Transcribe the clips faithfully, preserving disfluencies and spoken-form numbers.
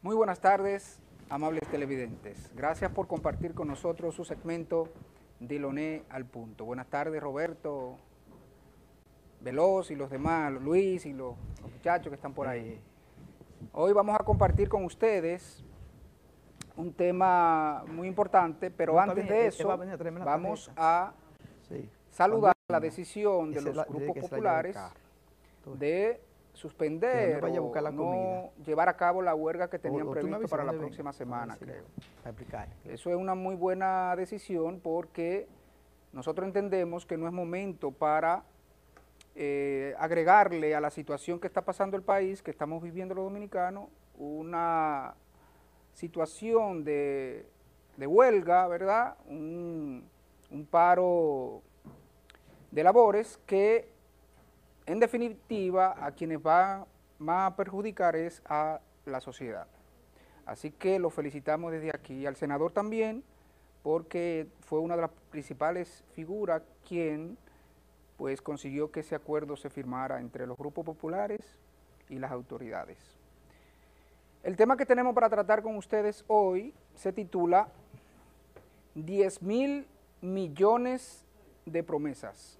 Muy buenas tardes, amables televidentes. Gracias por compartir con nosotros su segmento de Loné al Punto. Buenas tardes, Roberto, Veloz y los demás, Luis y los, los muchachos que están por ahí. Hoy vamos a compartir con ustedes un tema muy importante, pero No, antes bien, de él- eso él va a venir a traerme la vamos tarjeta. a Sí. saludar Cuando la venga, decisión de esa los es la- tiene grupos que ser la llave del populares carro. Entonces, de que no suspender me vaya a buscar la o comida. no llevar a cabo la huelga que o- tenían o tú me previsto avisas para la dónde próxima venga, semana, para decirle, creo. Para explicar. Eso es una muy buena decisión porque nosotros entendemos que no es momento para eh, agregarle a la situación que está pasando el país, que estamos viviendo los dominicanos, una situación de, de huelga, ¿verdad? Un, un paro de labores que en definitiva a quienes va más a perjudicar es a la sociedad. Así que lo felicitamos desde aquí, al senador también, porque fue una de las principales figuras quien pues consiguió que ese acuerdo se firmara entre los grupos populares y las autoridades. El tema que tenemos para tratar con ustedes hoy se titula diez mil millones de promesas.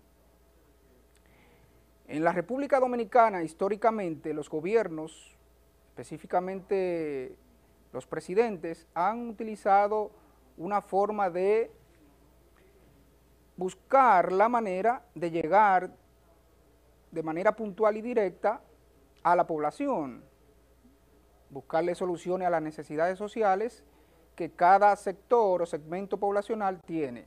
En la República Dominicana, históricamente, los gobiernos, específicamente los presidentes, han utilizado una forma de buscar la manera de llegar de manera puntual y directa a la población, buscarle soluciones a las necesidades sociales que cada sector o segmento poblacional tiene.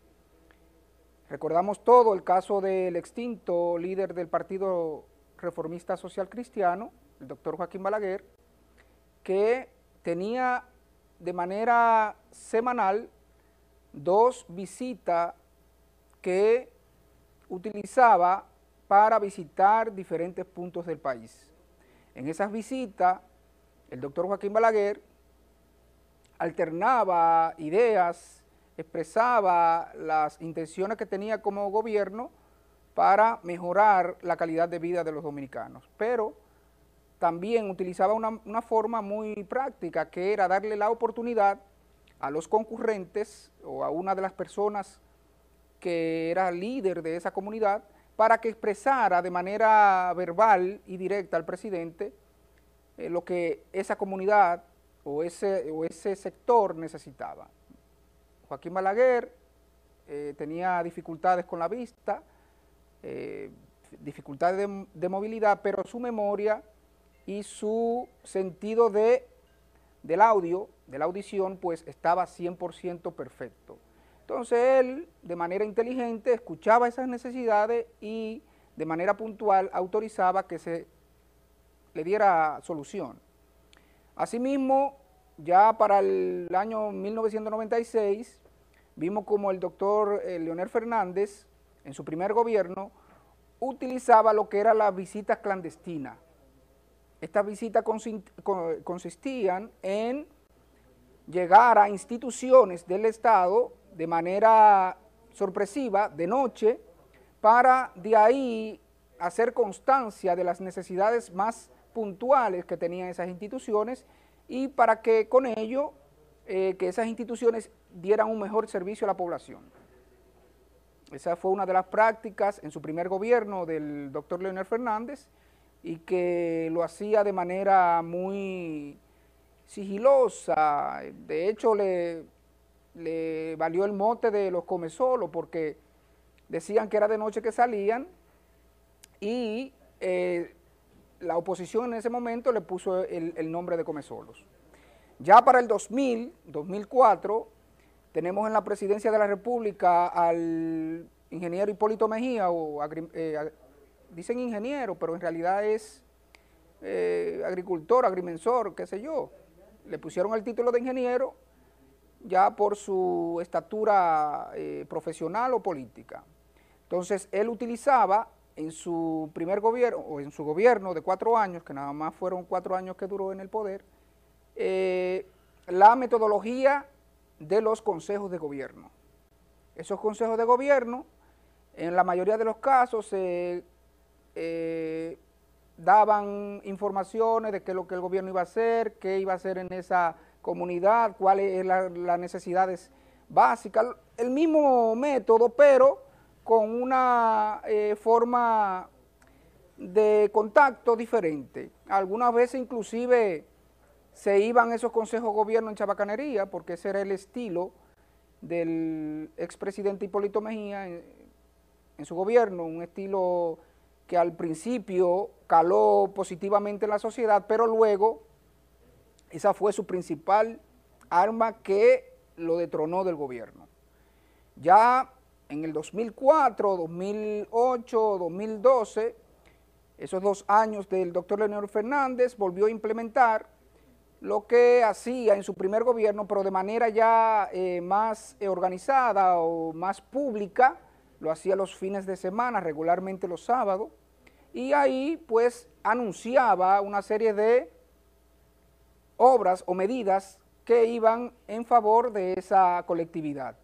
Recordamos todo el caso del extinto líder del Partido Reformista Social Cristiano, el doctor Joaquín Balaguer, que tenía de manera semanal dos visitas que utilizaba para visitar diferentes puntos del país. En esas visitas, el doctor Joaquín Balaguer alternaba ideas, expresaba las intenciones que tenía como gobierno para mejorar la calidad de vida de los dominicanos, pero también utilizaba una, una forma muy práctica, que era darle la oportunidad a los concurrentes o a una de las personas que era líder de esa comunidad, para que expresara de manera verbal y directa al presidente eh, lo que esa comunidad o ese, o ese sector necesitaba. Joaquín Balaguer eh, tenía dificultades con la vista, eh, dificultades de, de movilidad, pero su memoria y su sentido de, del audio, de la audición, pues estaba cien por ciento perfecto. Entonces él, de manera inteligente, escuchaba esas necesidades y de manera puntual autorizaba que se le diera solución. Asimismo, ya para el año mil novecientos noventa y seis, vimos como el doctor eh, Leonel Fernández, en su primer gobierno, utilizaba lo que eran las visitas clandestinas. Estas visitas consistían en llegar a instituciones del Estado de manera sorpresiva, de noche, para de ahí hacer constancia de las necesidades más puntuales que tenían esas instituciones y para que con ello, eh, que esas instituciones dieran un mejor servicio a la población. Esa fue una de las prácticas en su primer gobierno del doctor Leonel Fernández y que lo hacía de manera muy sigilosa. De hecho, le, le valió el mote de los comesolos porque decían que era de noche que salían y eh, la oposición en ese momento le puso el, el nombre de comesolos. Ya para el dos mil, dos mil cuatro, tenemos en la presidencia de la República al ingeniero Hipólito Mejía, o eh, dicen ingeniero, pero en realidad es eh, agricultor, agrimensor, qué sé yo. Le pusieron el título de ingeniero ya por su estatura eh, profesional o política. Entonces, él utilizaba en su primer gobierno, o en su gobierno de cuatro años, que nada más fueron cuatro años que duró en el poder, eh, la metodología de los consejos de gobierno. Esos consejos de gobierno, en la mayoría de los casos, se eh, daban informaciones de qué es lo que el gobierno iba a hacer, qué iba a hacer en esa comunidad, cuáles eran las necesidades básicas, el mismo método, pero con una eh, forma de contacto diferente. Algunas veces inclusive se iban esos consejos de gobierno en chabacanería, porque ese era el estilo del expresidente Hipólito Mejía en, en su gobierno, un estilo que al principio caló positivamente en la sociedad, pero luego esa fue su principal arma que lo detronó del gobierno. Ya en el dos mil cuatro, dos mil ocho, dos mil doce, esos dos años del doctor Leonel Fernández, volvió a implementar lo que hacía en su primer gobierno, pero de manera ya eh, más eh, organizada o más pública, lo hacía los fines de semana, regularmente los sábados, y ahí pues anunciaba una serie de obras o medidas que iban en favor de esa colectividad.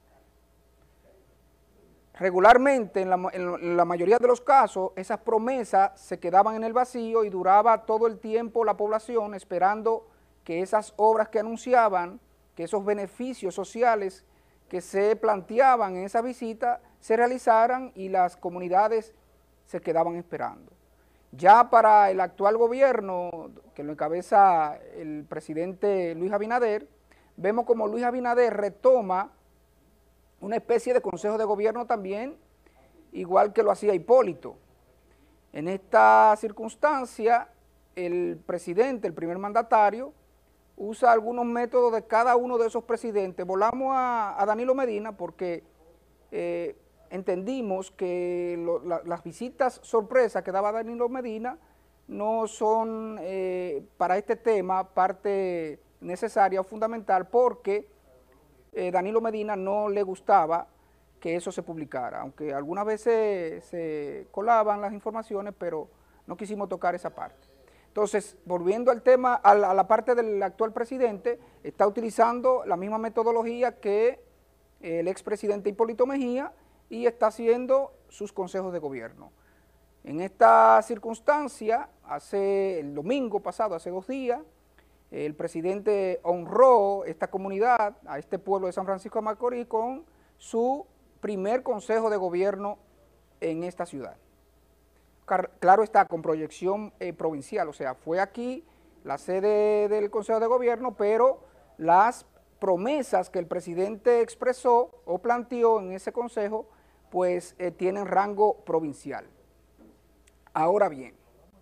Regularmente, en la, en la mayoría de los casos, esas promesas se quedaban en el vacío y duraba todo el tiempo la población esperando que esas obras que anunciaban, que esos beneficios sociales que se planteaban en esa visita se realizaran y las comunidades se quedaban esperando. Ya para el actual gobierno, que lo encabeza el presidente Luis Abinader, vemos como Luis Abinader retoma una especie de consejo de gobierno también, igual que lo hacía Hipólito. En esta circunstancia, el presidente, el primer mandatario, usa algunos métodos de cada uno de esos presidentes. Volamos a, a Danilo Medina porque eh, entendimos que lo, la, las visitas sorpresa que daba Danilo Medina no son eh, para este tema parte necesaria o fundamental, porque eh, Danilo Medina no le gustaba que eso se publicara, aunque algunas veces se colaban las informaciones, pero no quisimos tocar esa parte. Entonces, volviendo al tema, a la, a la parte del actual presidente, está utilizando la misma metodología que el expresidente Hipólito Mejía y está haciendo sus consejos de gobierno. En esta circunstancia, hace el domingo pasado, hace dos días, el presidente honró esta comunidad, a este pueblo de San Francisco de Macorís, con su primer consejo de gobierno en esta ciudad. Claro está, con proyección eh, provincial, o sea, fue aquí la sede del Consejo de Gobierno, pero las promesas que el presidente expresó o planteó en ese consejo, pues eh, tienen rango provincial. Ahora bien,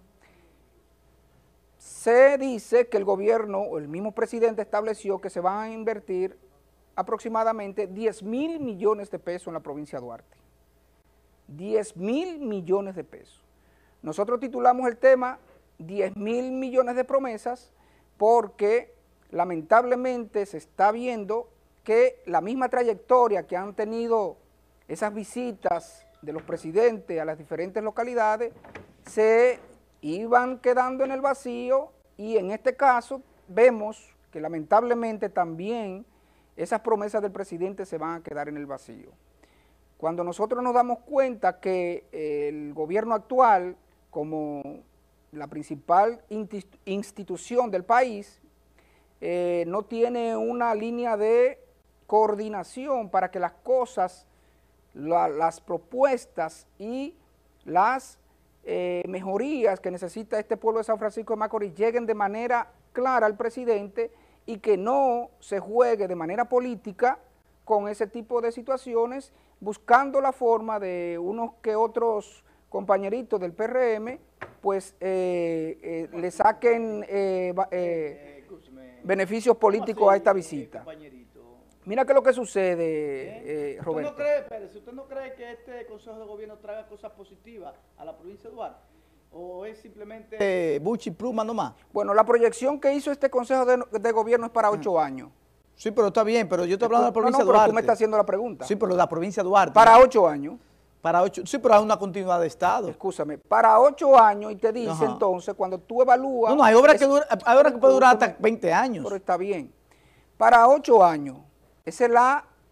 se dice que el gobierno o el mismo presidente estableció que se van a invertir aproximadamente diez mil millones de pesos en la provincia de Duarte. diez mil millones de pesos. Nosotros titulamos el tema diez mil millones de promesas porque lamentablemente se está viendo que la misma trayectoria que han tenido esas visitas de los presidentes a las diferentes localidades se iban quedando en el vacío, y en este caso vemos que lamentablemente también esas promesas del presidente se van a quedar en el vacío. Cuando nosotros nos damos cuenta que el gobierno actual, como la principal institución del país, eh, no tiene una línea de coordinación para que las cosas, la, las propuestas y las eh, mejorías que necesita este pueblo de San Francisco de Macorís lleguen de manera clara al presidente y que no se juegue de manera política con ese tipo de situaciones, buscando la forma de unos que otros compañeritos del P R M, pues eh, eh, le saquen eh, eh, beneficios políticos a esta visita. Mira qué es lo que sucede, eh, Roberto. ¿Usted no cree, Pérez, ¿usted no cree que este Consejo de Gobierno traiga cosas positivas a la provincia de Duarte? ¿O es simplemente eh, buchi pluma nomás? Bueno, la proyección que hizo este Consejo de, de Gobierno es para ocho años. Sí, pero está bien, pero yo estoy hablando de la provincia no, no, de Duarte. Pero tú me estás haciendo la pregunta. Sí, pero de la provincia de Duarte. Para ocho años. Para ocho, sí, pero hay una continuidad de Estado. Escúchame, para ocho años, y te dice Ajá. Entonces, cuando tú evalúas... No, no, hay obras es, que, dura, hay obras que pueden durar hasta veinte años. Pero está bien. Para ocho años, esa es la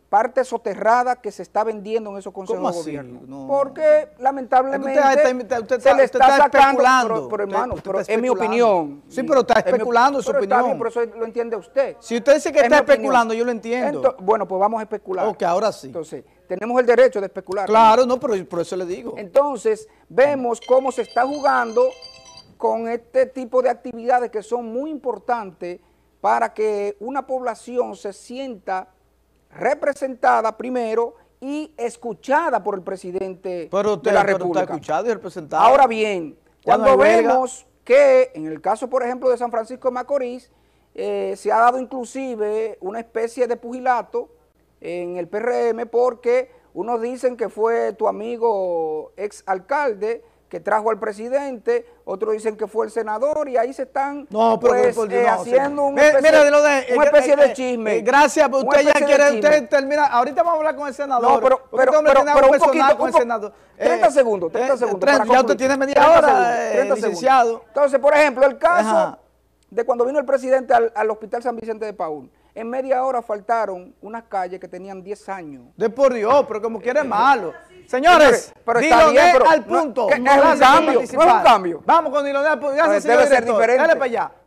parte soterrada que se está vendiendo en esos consejos ¿Cómo de así? gobierno. No. Porque lamentablemente Usted está- usted se está- le usted está está sacando, especulando. pero, pero, Usted- hermano, usted pero está es mi especulando. opinión. Sí, pero está Es mi- especulando su pero está opinión. bien, por eso lo entiende usted. Si usted dice que Es está mi opinión. especulando, yo lo entiendo. Ento- bueno, pues vamos a especular. Ok, ahora sí. Entonces, tenemos el derecho de especular. Claro, no, pero por eso le digo. Entonces, vemos cómo se está jugando con este tipo de actividades que son muy importantes para que una población se sienta representada primero y escuchada por el presidente Pero usted, de la pero República. está escuchado y representado. Ahora bien, Ya no cuando hay huelga. vemos que en el caso, por ejemplo, de San Francisco de Macorís, eh, se ha dado inclusive una especie de pugilato en el P R M porque unos dicen que fue tu amigo ex alcalde que trajo al presidente, otros dicen que fue el senador y ahí se están No, pero pues, por Dios, eh, no, haciendo sí. una Mira, especie, mira, de lo de, una eh, especie eh, de eh, chisme. eh, gracias, Una usted ya especie de quiere, chisme. usted termina, ahorita vamos a hablar con el senador. No, pero, porque pero, este hombre pero, tiene pero algo un personal poquito, con un el po- senador. treinta Eh, segundos, treinta eh, segundos. treinta, para ya usted concluir. tiene media treinta hora, segundos, eh, treinta licenciado. segundos. Entonces, por ejemplo, el caso Ajá. de cuando vino el presidente al, al Hospital San Vicente de Paúl, en media hora faltaron unas calles que tenían diez años. De por Dios, pero como quiere malo. Señores, Pero está Diloné bien, pero al no- punto. que- es un Gracias por cambio, no es un participar. cambio. Vamos con Diloné al punto. Gracias, Pues señor debe ser director. diferente. Dale para allá.